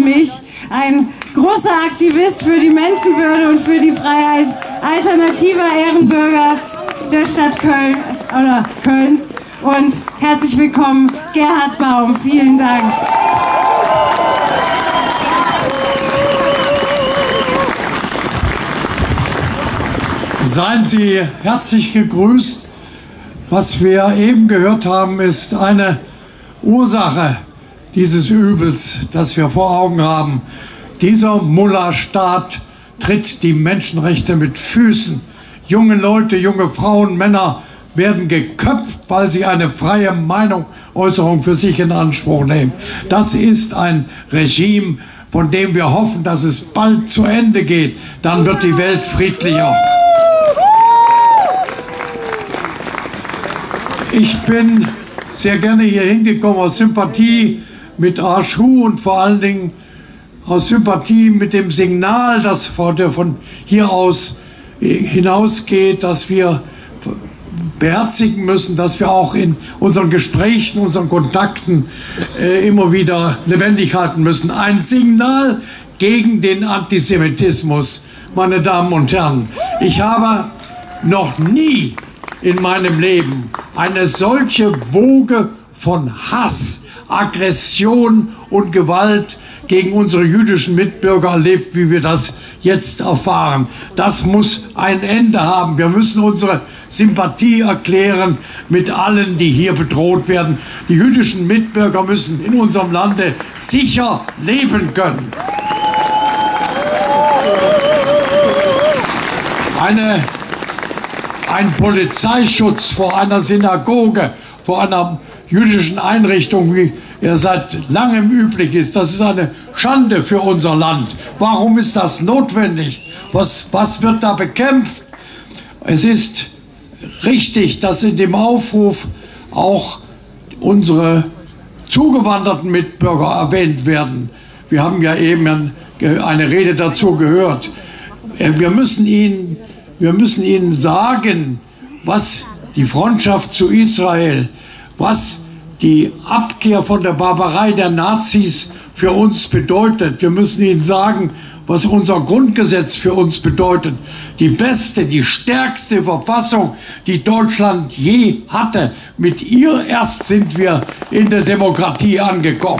mich, ein großer Aktivist für die Menschenwürde und für die Freiheit, alternativer Ehrenbürger der Stadt Köln oder Kölns. Und herzlich willkommen, Gerhard Baum. Vielen Dank. Seien Sie herzlich gegrüßt. Was wir eben gehört haben, ist eine Ursache dieses Übels, das wir vor Augen haben. Dieser Mullah-Staat tritt die Menschenrechte mit Füßen. Junge Leute, junge Frauen, Männer werden geköpft, weil sie eine freie Meinungsäußerung für sich in Anspruch nehmen. Das ist ein Regime, von dem wir hoffen, dass es bald zu Ende geht. Dann wird die Welt friedlicher. Ich bin sehr gerne hier hingekommen aus Sympathie mit Arschu und vor allen Dingen aus Sympathie mit dem Signal, das von hier aus hinausgeht, dass wir beherzigen müssen, dass wir auch in unseren Gesprächen, unseren Kontakten immer wieder lebendig halten müssen. Ein Signal gegen den Antisemitismus, meine Damen und Herren. Ich habe noch nie in meinem Leben eine solche Woge von Hass, Aggression und Gewalt gegen unsere jüdischen Mitbürger erlebt, wie wir das jetzt erfahren. Das muss ein Ende haben. Wir müssen unsere Sympathie erklären mit allen, die hier bedroht werden. Die jüdischen Mitbürger müssen in unserem Lande sicher leben können. Ein Polizeischutz vor einer Synagoge, vor einer jüdischen Einrichtung, wie er seit langem üblich ist, das ist eine Schande für unser Land. Warum ist das notwendig? Was wird da bekämpft? Es ist richtig, dass in dem Aufruf auch unsere zugewanderten Mitbürger erwähnt werden. Wir haben ja eben eine Rede dazu gehört. Wir müssen ihnen sagen, was die Freundschaft zu Israel, was die Abkehr von der Barbarei der Nazis für uns bedeutet. Wir müssen ihnen sagen, was unser Grundgesetz für uns bedeutet. Die beste, die stärkste Verfassung, die Deutschland je hatte. Mit ihr erst sind wir in der Demokratie angekommen.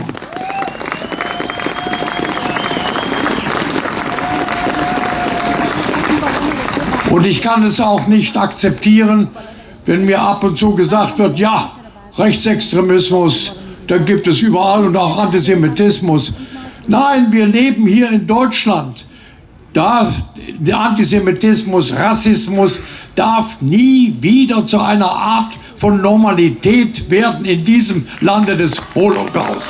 Und ich kann es auch nicht akzeptieren, wenn mir ab und zu gesagt wird, ja, Rechtsextremismus, da gibt es überall und auch Antisemitismus. Nein, wir leben hier in Deutschland. Der Antisemitismus, Rassismus darf nie wieder zu einer Art von Normalität werden in diesem Lande des Holocaust.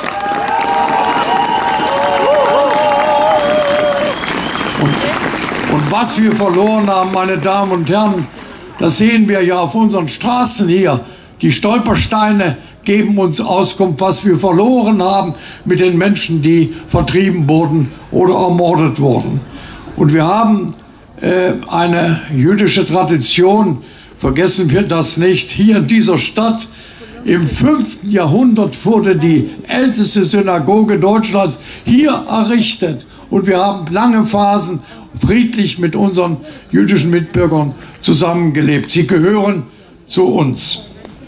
Und was wir verloren haben, meine Damen und Herren, das sehen wir ja auf unseren Straßen hier. Die Stolpersteine geben uns Auskunft, was wir verloren haben mit den Menschen, die vertrieben wurden oder ermordet wurden. Und wir haben eine jüdische Tradition, vergessen wir das nicht, hier in dieser Stadt. Im 5. Jahrhundert wurde die älteste Synagoge Deutschlands hier errichtet. Und wir haben lange Phasen friedlich mit unseren jüdischen Mitbürgern zusammengelebt. Sie gehören zu uns.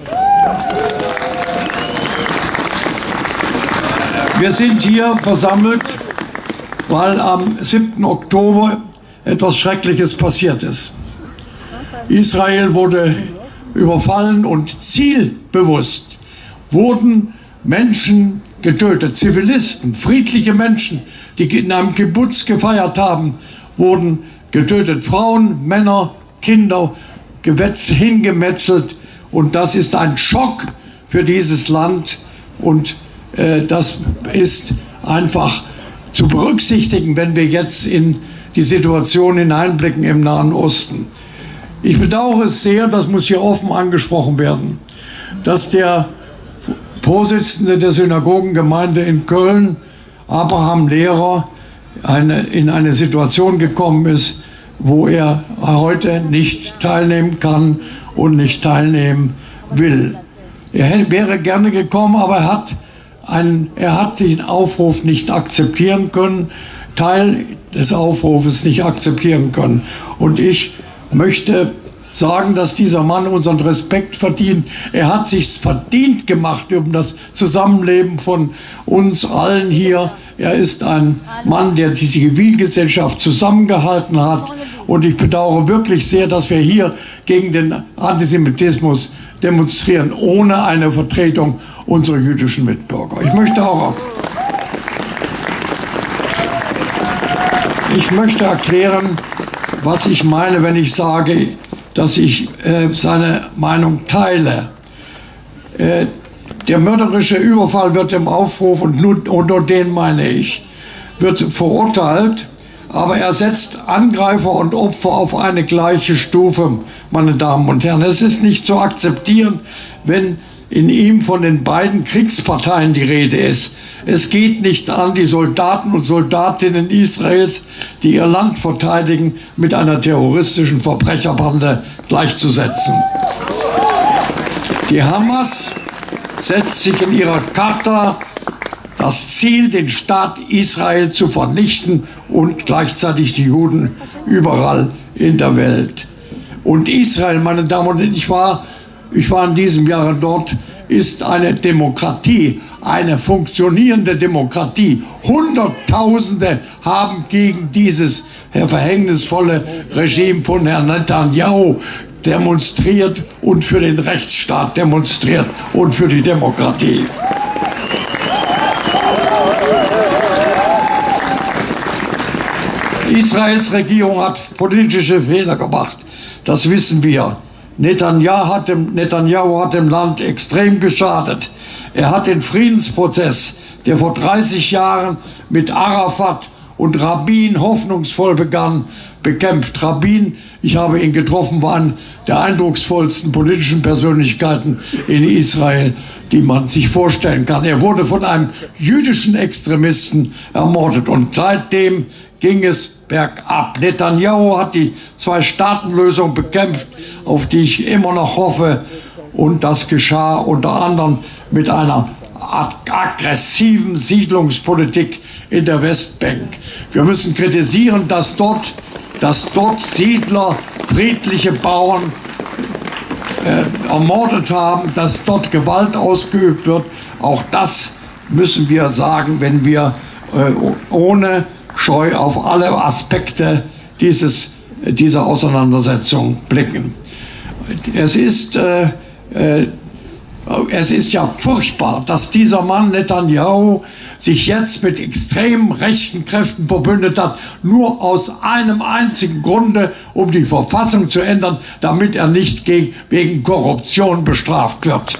Wir sind hier versammelt, weil am 7. Oktober etwas Schreckliches passiert ist. Israel wurde überfallen und zielbewusst wurden Menschen getötet, Zivilisten, friedliche Menschen, die in einem Kibbutz gefeiert haben, wurden getötet. Frauen, Männer, Kinder, hingemetzelt. Und das ist ein Schock für dieses Land. Und das ist einfach zu berücksichtigen, wenn wir jetzt in die Situation hineinblicken im Nahen Osten. Ich bedauere es sehr, das muss hier offen angesprochen werden, dass der Vorsitzende der Synagogengemeinde in Köln, Abraham Lehrer, in eine Situation gekommen ist, wo er heute nicht teilnehmen kann und nicht teilnehmen will. Er wäre gerne gekommen, aber er hat er hat den Aufruf nicht akzeptieren können, Teil des Aufrufes nicht akzeptieren können. Und ich möchte sagen, dass dieser Mann unseren Respekt verdient. Er hat sich's verdient gemacht um das Zusammenleben von uns allen hier. Er ist ein Mann, der die Zivilgesellschaft zusammengehalten hat. Und ich bedauere wirklich sehr, dass wir hier gegen den Antisemitismus demonstrieren, ohne eine Vertretung unserer jüdischen Mitbürger. Ich möchte erklären, was ich meine, wenn ich sage, dass ich seine Meinung teile. Der mörderische Überfall wird im Aufruf, und nur den meine ich, wird verurteilt, aber er setzt Angreifer und Opfer auf eine gleiche Stufe, meine Damen und Herren. Es ist nicht zu akzeptieren, wenn in ihm von den beiden Kriegsparteien die Rede ist. Es geht nicht an, die Soldaten und Soldatinnen Israels, die ihr Land verteidigen, mit einer terroristischen Verbrecherbande gleichzusetzen. Die Hamas setzt sich in ihrer Charta das Ziel, den Staat Israel zu vernichten und gleichzeitig die Juden überall in der Welt. Und Israel, meine Damen und Herren, ich war in diesem Jahr dort, ist eine Demokratie, eine funktionierende Demokratie. Hunderttausende haben gegen dieses verhängnisvolle Regime von Herrn Netanyahu demonstriert und für den Rechtsstaat demonstriert und für die Demokratie. Israels Regierung hat politische Fehler gemacht, das wissen wir. Netanyahu hat dem Land extrem geschadet. Er hat den Friedensprozess, der vor 30 Jahren mit Arafat und Rabin hoffnungsvoll begann, bekämpft. Rabin, ich habe ihn getroffen, war eine der eindrucksvollsten politischen Persönlichkeiten in Israel, die man sich vorstellen kann. Er wurde von einem jüdischen Extremisten ermordet und seitdem ging es bergab. Netanyahu hat die Zwei-Staaten-Lösung bekämpft, auf die ich immer noch hoffe. Und das geschah unter anderem mit einer aggressiven Siedlungspolitik in der Westbank. Wir müssen kritisieren, dass dort Siedler, friedliche Bauern ermordet haben, dass dort Gewalt ausgeübt wird. Auch das müssen wir sagen, wenn wir ohne Scheu auf alle Aspekte dieser Auseinandersetzung blicken. Es ist ja furchtbar, dass dieser Mann Netanyahu sich jetzt mit extrem rechten Kräften verbündet hat, nur aus einem einzigen Grunde, um die Verfassung zu ändern, damit er nicht wegen Korruption bestraft wird.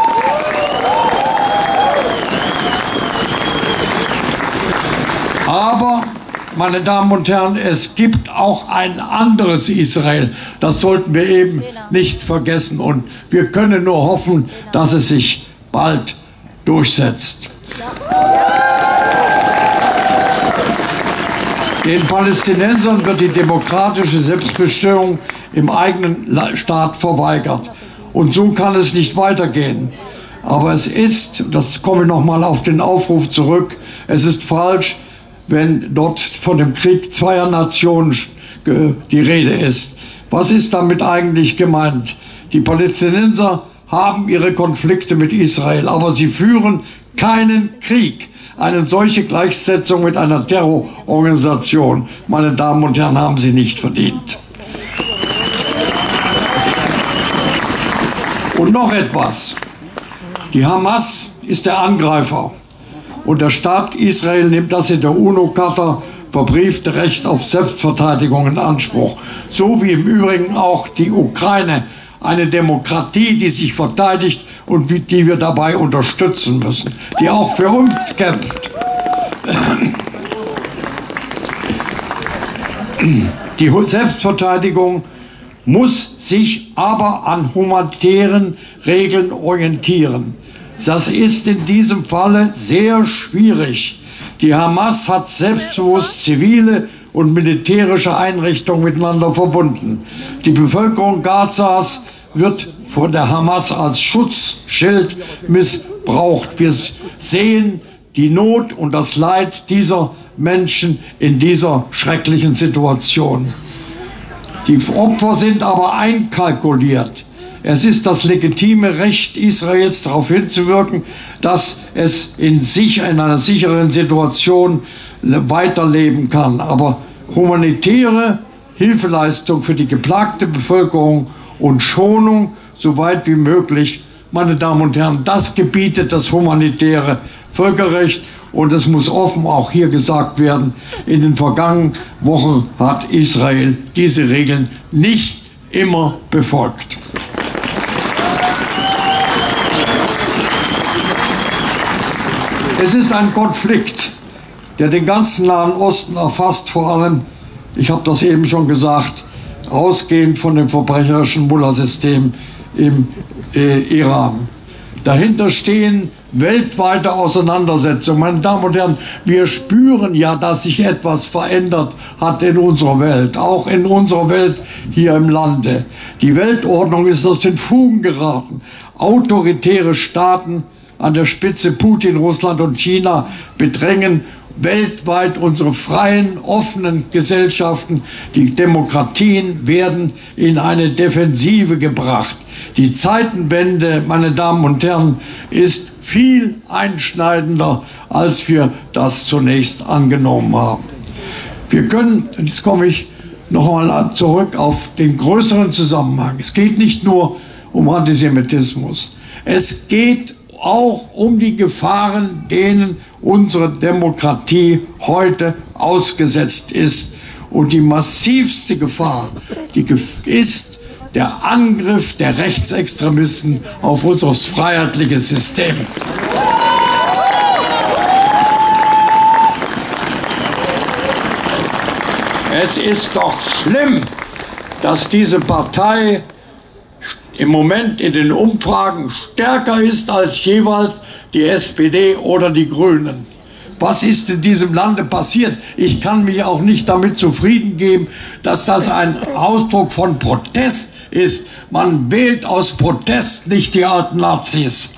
Aber, meine Damen und Herren, es gibt auch ein anderes Israel. Das sollten wir eben nicht vergessen. Und wir können nur hoffen, dass es sich bald durchsetzt. Den Palästinensern wird die demokratische Selbstbestimmung im eigenen Staat verweigert. Und so kann es nicht weitergehen. Aber es ist, das komme ich nochmal auf den Aufruf zurück, es ist falsch, wenn dort von dem Krieg zweier Nationen die Rede ist. Was ist damit eigentlich gemeint? Die Palästinenser haben ihre Konflikte mit Israel, aber sie führen keinen Krieg. Eine solche Gleichsetzung mit einer Terrororganisation, meine Damen und Herren, haben sie nicht verdient. Und noch etwas. Die Hamas ist der Angreifer. Und der Staat Israel nimmt das in der UNO-Charta verbriefte Recht auf Selbstverteidigung in Anspruch. So wie im Übrigen auch die Ukraine, eine Demokratie, die sich verteidigt und die wir dabei unterstützen müssen, die auch für uns kämpft. Die Selbstverteidigung muss sich aber an humanitären Regeln orientieren. Das ist in diesem Falle sehr schwierig. Die Hamas hat selbstbewusst zivile und militärische Einrichtungen miteinander verbunden. Die Bevölkerung Gazas wird von der Hamas als Schutzschild missbraucht. Wir sehen die Not und das Leid dieser Menschen in dieser schrecklichen Situation. Die Opfer sind aber einkalkuliert. Es ist das legitime Recht Israels, darauf hinzuwirken, dass es in einer sicheren Situation weiterleben kann. Aber humanitäre Hilfeleistung für die geplagte Bevölkerung und Schonung so weit wie möglich, meine Damen und Herren, das gebietet das humanitäre Völkerrecht. Und es muss offen auch hier gesagt werden, in den vergangenen Wochen hat Israel diese Regeln nicht immer befolgt. Es ist ein Konflikt, der den ganzen Nahen Osten erfasst, vor allem, ich habe das eben schon gesagt, ausgehend von dem verbrecherischen Mullah-System im Iran. Dahinter stehen weltweite Auseinandersetzungen. Meine Damen und Herren, wir spüren ja, dass sich etwas verändert hat in unserer Welt, auch in unserer Welt hier im Lande. Die Weltordnung ist aus den Fugen geraten. Autoritäre Staaten an der Spitze Putin, Russland und China bedrängen weltweit unsere freien, offenen Gesellschaften. Die Demokratien werden in eine Defensive gebracht. Die Zeitenwende, meine Damen und Herren, ist viel einschneidender, als wir das zunächst angenommen haben. Wir können, jetzt komme ich noch einmal zurück auf den größeren Zusammenhang. Es geht nicht nur um Antisemitismus. Es geht auch um die Gefahren, denen unsere Demokratie heute ausgesetzt ist. Und die massivste Gefahr, ist der Angriff der Rechtsextremisten auf unser freiheitliches System. Es ist doch schlimm, dass diese Partei im Moment in den Umfragen stärker ist als jeweils die SPD oder die Grünen. Was ist in diesem Lande passiert? Ich kann mich auch nicht damit zufrieden geben, dass das ein Ausdruck von Protest ist. Man wählt aus Protest nicht die alten Nazis.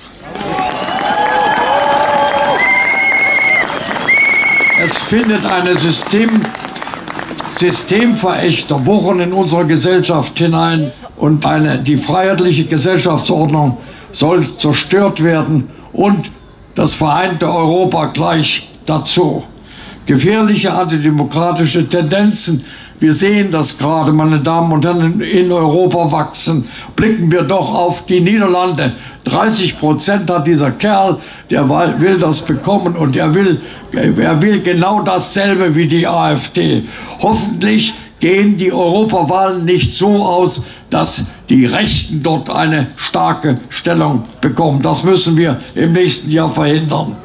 Es findet eine Systemverächterung in unsere Gesellschaft hinein und die freiheitliche Gesellschaftsordnung soll zerstört werden und das vereinte Europa gleich dazu. Gefährliche antidemokratische Tendenzen, wir sehen das gerade, meine Damen und Herren, in Europa wachsen. Blicken wir doch auf die Niederlande. 30% hat dieser Kerl, der will das bekommen und er will genau dasselbe wie die AfD. Hoffentlich gehen die Europawahlen nicht so aus, dass die Rechten dort eine starke Stellung bekommen. Das müssen wir im nächsten Jahr verhindern.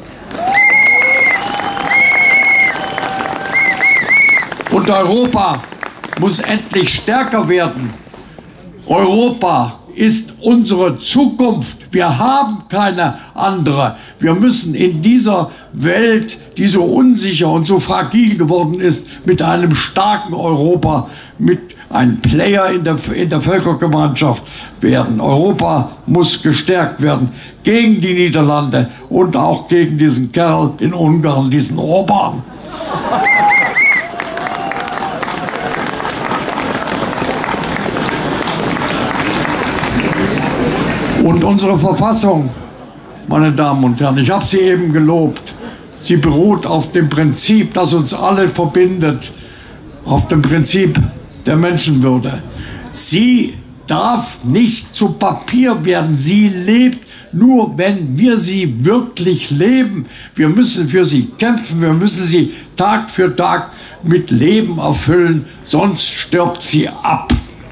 Und Europa muss endlich stärker werden. Europa ist unsere Zukunft. Wir haben keine andere. Wir müssen in dieser Welt, die so unsicher und so fragil geworden ist, mit einem starken Europa, mit einem Player in der Völkergemeinschaft werden. Europa muss gestärkt werden gegen die Niederlande und auch gegen diesen Kerl in Ungarn, diesen Orban. Und unsere Verfassung, meine Damen und Herren, ich habe sie eben gelobt, sie beruht auf dem Prinzip, das uns alle verbindet, auf dem Prinzip der Menschenwürde. Sie darf nicht zu Papier werden, sie lebt nur, wenn wir sie wirklich leben. Wir müssen für sie kämpfen, wir müssen sie Tag für Tag mit Leben erfüllen, sonst stirbt sie ab.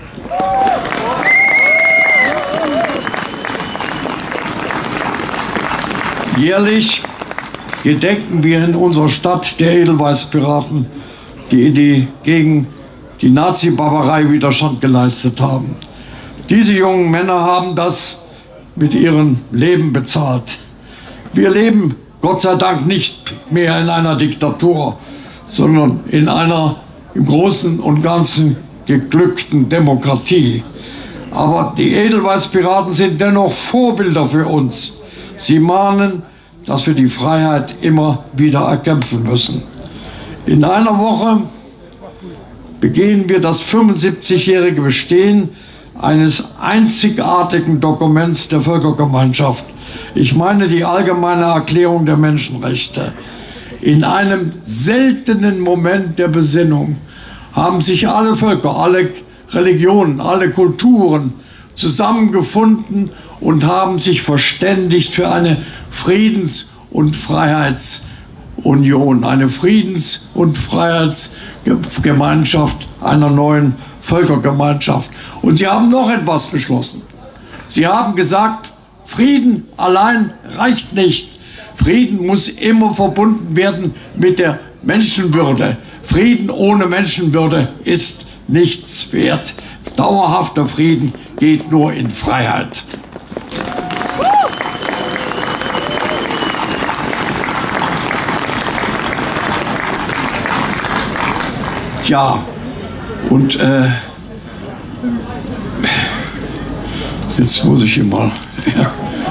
Jährlich gedenken wir in unserer Stadt der Edelweißpiraten, die gegen die Nazi-Barbarei Widerstand geleistet haben. Diese jungen Männer haben das mit ihrem Leben bezahlt. Wir leben Gott sei Dank nicht mehr in einer Diktatur, sondern in einer im Großen und Ganzen geglückten Demokratie. Aber die Edelweiß-Piraten sind dennoch Vorbilder für uns. Sie mahnen, dass wir die Freiheit immer wieder erkämpfen müssen. In einer Woche begehen wir das 75-jährige Bestehen eines einzigartigen Dokuments der Völkergemeinschaft. Ich meine die Allgemeine Erklärung der Menschenrechte. In einem seltenen Moment der Besinnung haben sich alle Völker, alle Religionen, alle Kulturen zusammengefunden und haben sich verständigt für eine Friedens- und Freiheitsunion, eine Friedens- und Freiheitsgemeinschaft einer neuen Völkergemeinschaft. Und sie haben noch etwas beschlossen. Sie haben gesagt, Frieden allein reicht nicht. Frieden muss immer verbunden werden mit der Menschenwürde. Frieden ohne Menschenwürde ist nichts wert. Dauerhafter Frieden geht nur in Freiheit. Ja, und jetzt muss ich hier mal. Ja.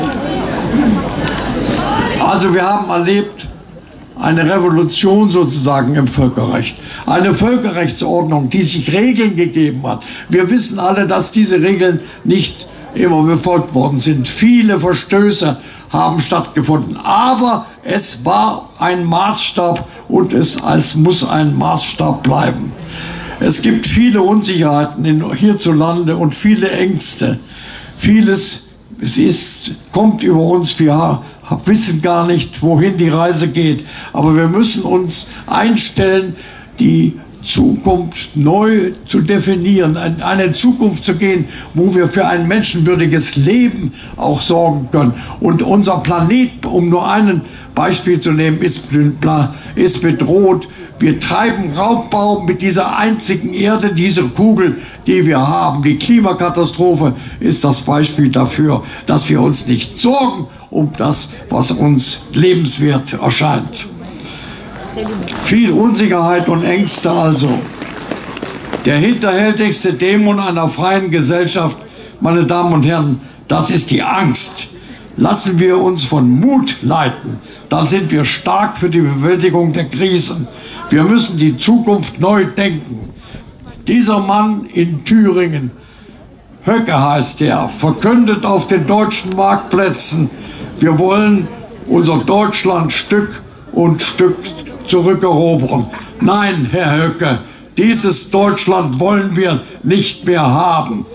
Also wir haben erlebt eine Revolution sozusagen im Völkerrecht. Eine Völkerrechtsordnung, die sich Regeln gegeben hat. Wir wissen alle, dass diese Regeln nicht immer befolgt worden sind. Viele Verstöße haben stattgefunden. Aber es war ein Maßstab und es muss ein Maßstab bleiben. Es gibt viele Unsicherheiten hierzulande und viele Ängste. Vieles kommt über uns, wir wissen gar nicht, wohin die Reise geht. Aber wir müssen uns einstellen, die Zukunft neu zu definieren, eine Zukunft zu gehen, wo wir für ein menschenwürdiges Leben auch sorgen können. Und unser Planet, um nur ein Beispiel zu nehmen, ist bedroht. Wir treiben Raubbau mit dieser einzigen Erde, dieser Kugel, die wir haben. Die Klimakatastrophe ist das Beispiel dafür, dass wir uns nicht sorgen um das, was uns lebenswert erscheint. Viel Unsicherheit und Ängste also. Der hinterhältigste Dämon einer freien Gesellschaft, meine Damen und Herren, das ist die Angst. Lassen wir uns von Mut leiten, dann sind wir stark für die Bewältigung der Krisen. Wir müssen die Zukunft neu denken. Dieser Mann in Thüringen, Höcke heißt er, verkündet auf den deutschen Marktplätzen, wir wollen unser Deutschland Stück und Stück zurückerobern. Nein, Herr Höcke, dieses Deutschland wollen wir nicht mehr haben.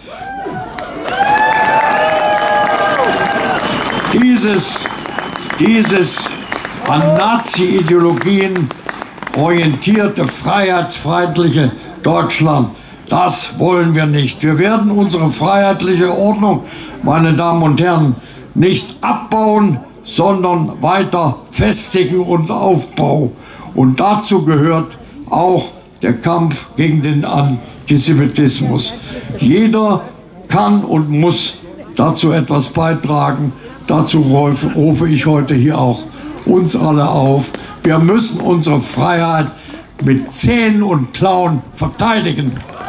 Dieses an Nazi-Ideologien orientierte, freiheitsfeindliche Deutschland, das wollen wir nicht. Wir werden unsere freiheitliche Ordnung, meine Damen und Herren, nicht abbauen, sondern weiter festigen und aufbauen. Und dazu gehört auch der Kampf gegen den Antisemitismus. Jeder kann und muss dazu etwas beitragen. Dazu rufe ich heute hier auch uns alle auf. Wir müssen unsere Freiheit mit Zähnen und Klauen verteidigen.